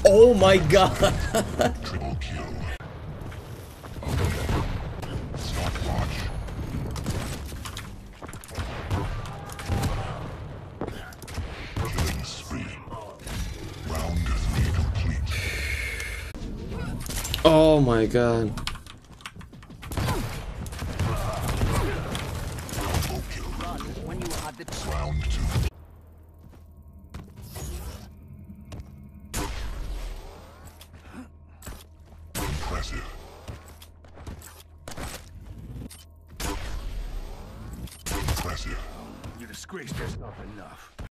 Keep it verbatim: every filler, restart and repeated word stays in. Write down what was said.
Oh my god. Triple kill. Stopwatch. Killing spree. Round three complete. Oh my god. Combo kill. Round two. Impressive. Impressive. You disgraced yourself enough.